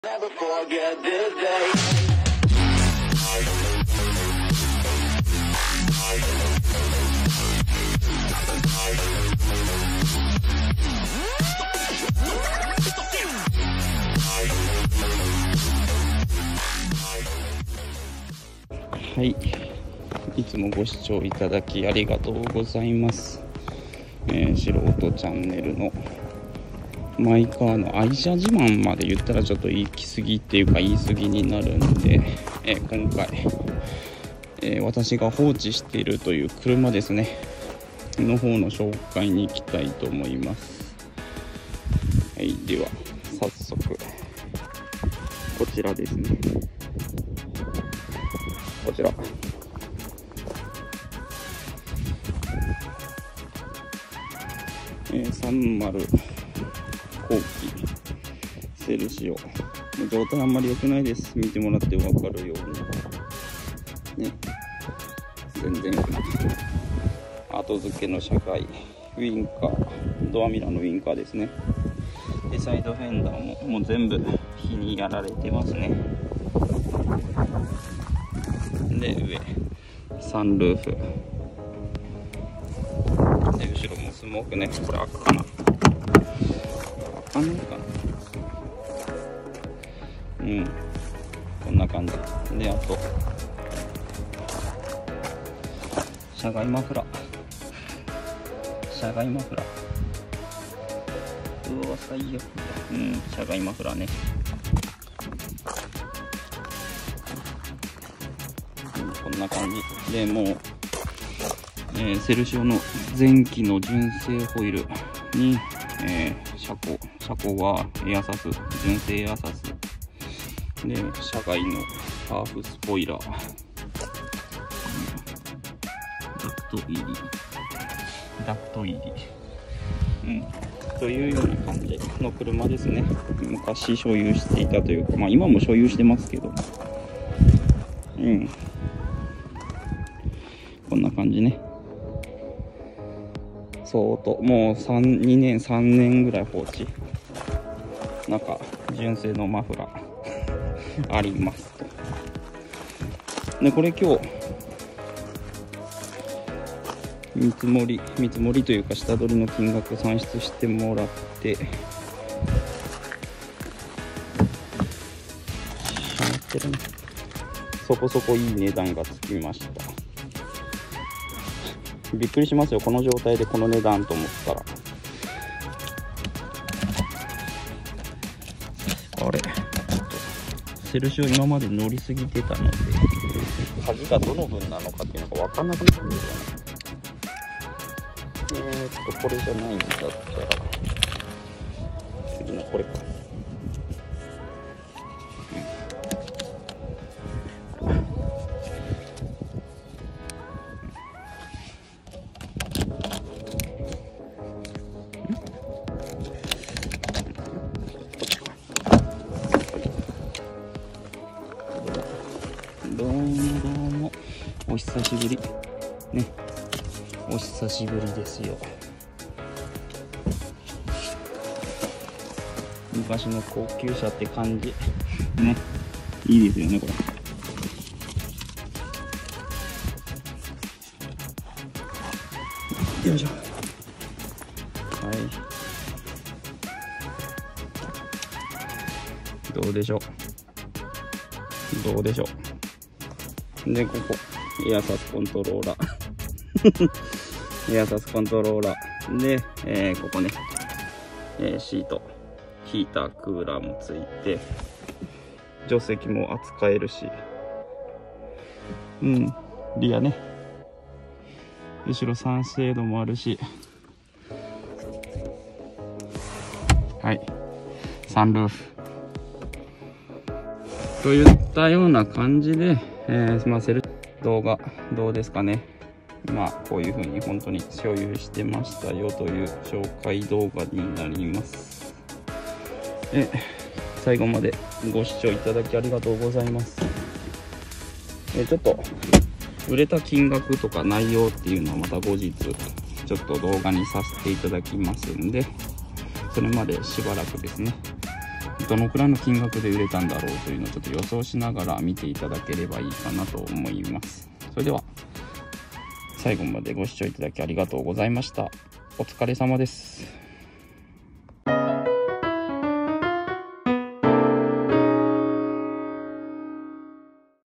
Never forget this day. はい、いつもご視聴いただきありがとうございます。素人チャンネルのマイカーの愛車自慢まで言ったらちょっと行き過ぎっていうか言い過ぎになるんで、今回、私が放置しているという車ですねの方の紹介に行きたいと思います。はい、では早速こちらですね。こちら30後期セルシオ状態あんまり良くないです。見てもらって分かるようにね、全然後付けの車外ウインカー、ドアミラーのウインカーですね。でサイドフェンダーもう全部日にやられてますね。で上サンルーフで後ろもスモークね。これ開くかな、開かないかな。こんな感じで、あと車外マフラーうわ最悪。車外マフラーね。こんな感じで、もう、セルシオの前期の純正ホイールに、車高はエアサス、純正エアサスで、車外のハーフスポイラー、ダクト入り、というような感じの車ですね。昔所有していたというか、今も所有してますけど、こんな感じね。もう3年ぐらい放置。中純正のマフラーありますと。でこれ今日見積もりというか下取りの金額算出してもらって、そこそこいい値段がつきました。びっくりしますよ、この状態でこの値段と思ったら。あれセルシオ今まで乗りすぎてたので鍵がどの分なのかっていうのが分かんなくなったんですよね。これじゃないんだったら次のこれか。どうもお久しぶりね。お久しぶりですよ。昔の高級車って感じね。いいですよねこれ。よいしょ。はい、どうでしょう。でここエアサスコントローラーエアサスコントローラーで、ここね、シートヒータークーラーもついて、助手席も扱えるし、リアね、後ろサンシェードもあるし、はい、サンルーフといったような感じで、セル動画どうですかね。こういう風に本当に所有してましたよという紹介動画になります。最後までご視聴いただきありがとうございます。ちょっと売れた金額とか内容っていうのはまた後日ちょっと動画にさせていただきますんで、それまでしばらくですねどのくらいの金額で売れたんだろうというのをちょっと予想しながら見ていただければいいかなと思います。それでは最後までご視聴いただきありがとうございました。お疲れ様です。